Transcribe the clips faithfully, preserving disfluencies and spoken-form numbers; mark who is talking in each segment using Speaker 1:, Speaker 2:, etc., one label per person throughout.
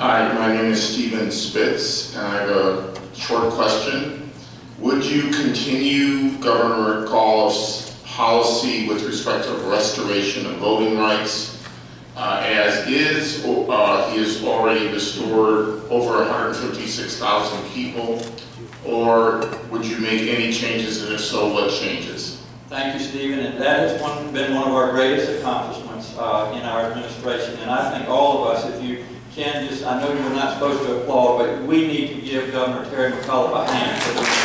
Speaker 1: Hi, my name is Stephen Spitz, and I have a short question. Would you continue Governor McAuliffe's policy with respect to restoration of voting rights uh, as is? Uh, he has already restored over one hundred fifty-six thousand people, or would you make any changes, and if so, what changes?
Speaker 2: Thank you, Stephen, and that has one, been one of our greatest accomplishments uh, in our administration, and I think all of us, if you can just, I know you're not supposed to applaud, but we need to give Governor Terry McAuliffe a hand for this.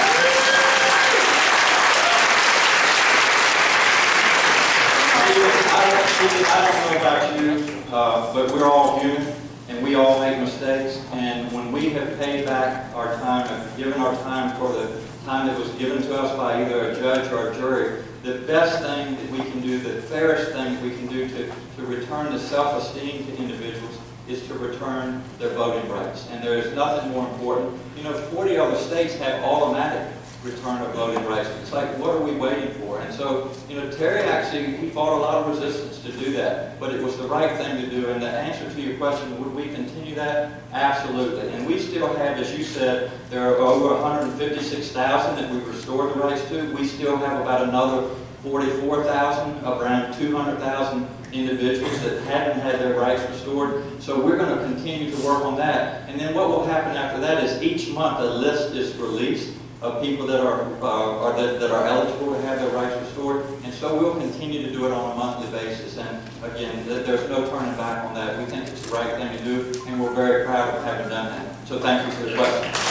Speaker 2: I don't know about you, uh, but we're all human, and we all make mistakes, and when we have paid back our time, have given our time for the time that was given to us by either a judge or a jury, the best thing that we can do, the fairest thing that we can do to, to return the self-esteem to individuals is to return their voting rights. And there is nothing more important. You know, forty other states have automatic return of voting rights. It's like, what are we waiting for? And so, you know, Terry actually, he fought a lot of resistance to do that, but it was the right thing to do. And the answer to your question, would we continue that? Absolutely. And we still have, as you said, there are over one hundred fifty-six thousand that we've restored the rights to. We still have about another forty-four thousand, around two hundred thousand individuals that haven't had their rights restored. So we're going to continue to work on that. And then what will happen after that is each month a list is released of people that are, uh, are that, that are eligible to have their rights restored. And so we'll continue to do it on a monthly basis. And again, th there's no turning back on that. We think it's the right thing to do, and we're very proud of having done that. So thank you for the question.